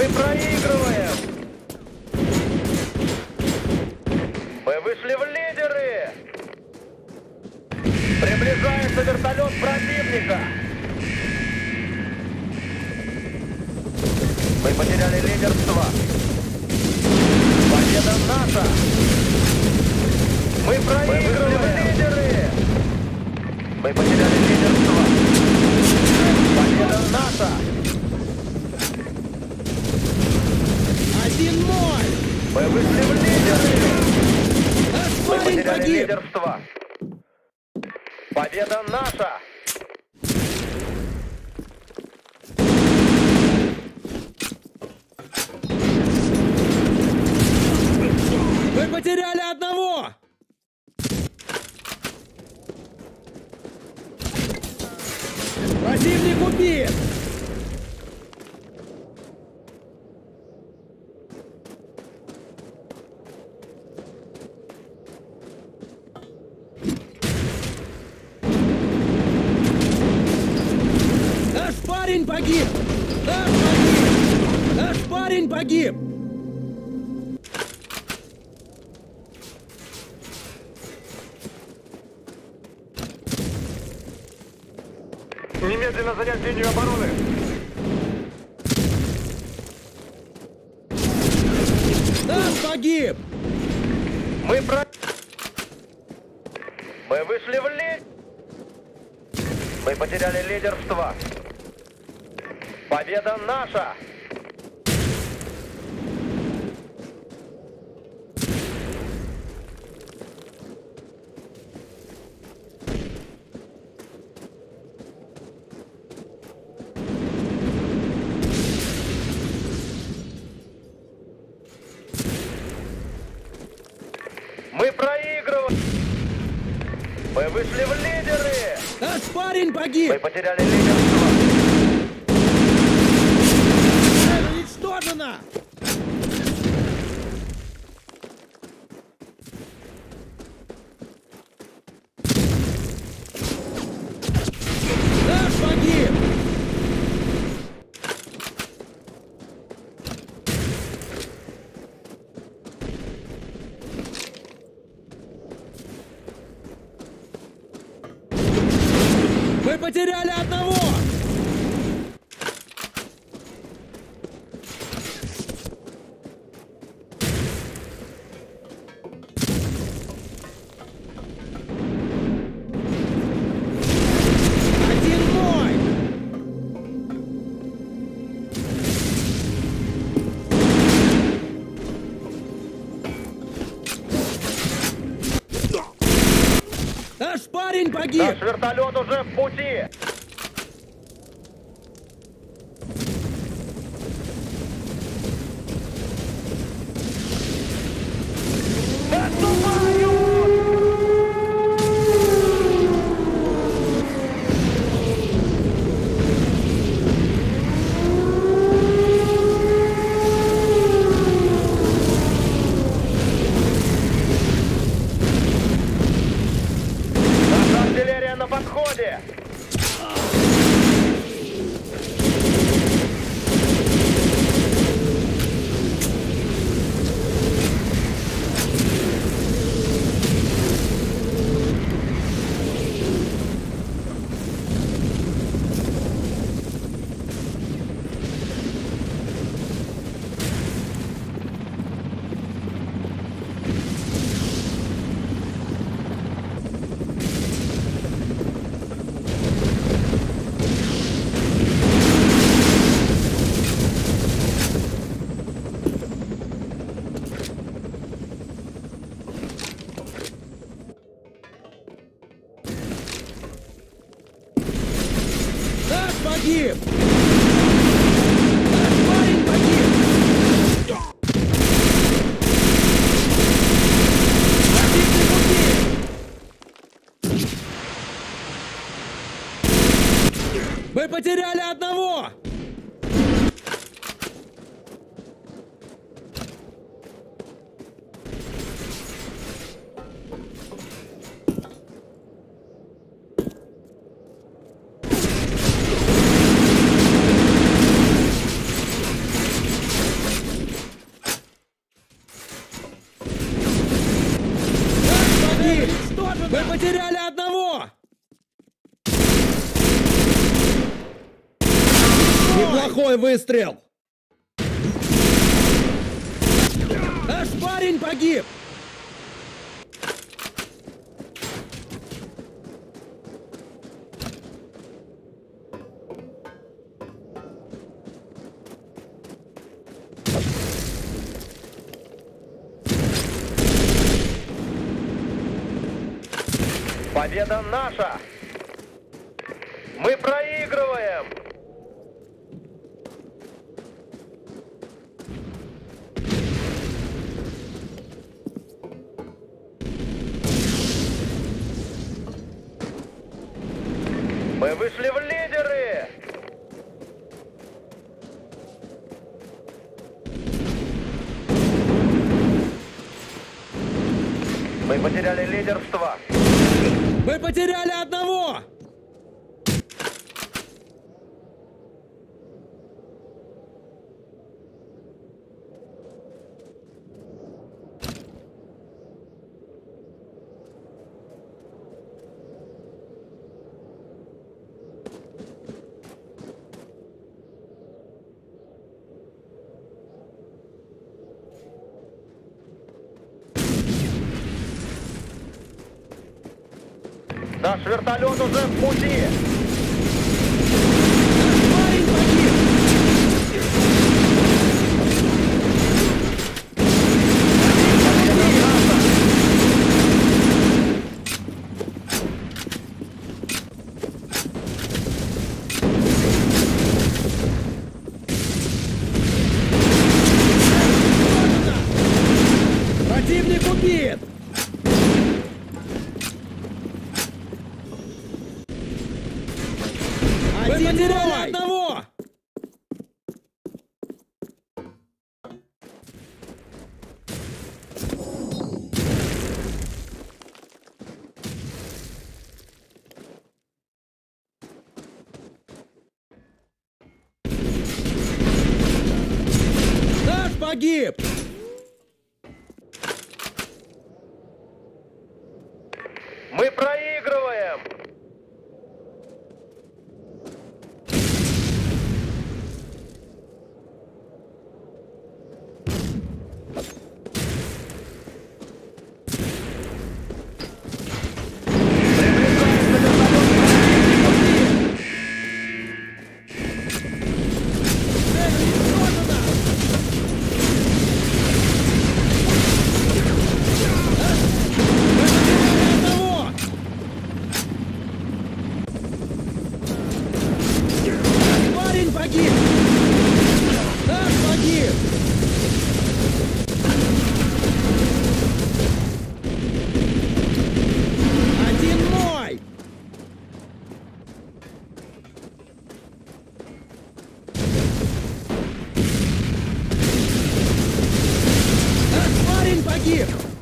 проигрываем! Мы вышли в лидеры! Приближается вертолет противника! Мы потеряли лидерство! Победа наша! Мы проигрываем! Лидеры! Мы потеряли лидерство! Победа наша! 1-0! Мы вышли в лидеры! Мы Парень потеряли погиб! лидерство! Победа наша! Вы потеряли одного! Противник убит! Наш парень погиб! Наш погиб! Наш парень погиб! Немедленно занять линию обороны! Наш погиб! Мы вышли в лид! Мы потеряли лидерство! Победа наша! Мы проигрываем! Мы вышли в лидеры! Наш парень погиб! Мы потеряли лидерство! Цель уничтожена! Наш погиб! Мы потеряли одного! Один мой! Наш парень погиб! Наш вертолет уже в пути! Наша артиллерия на подходе! Наш погиб! Наш парень погиб! Противник убит! Мы потеряли одного! Неплохой выстрел! Наш парень погиб! Победа наша! Мы проигрываем! Мы вышли в лидеры! Мы потеряли лидерство! Мы потеряли одного! Наш вертолет уже в пути! Парень погиб! Противник убит! Мы потеряли одного! Наш погиб! Мы проигрываем! Парень погиб! Наш погиб! Один мой! Наш парень погиб!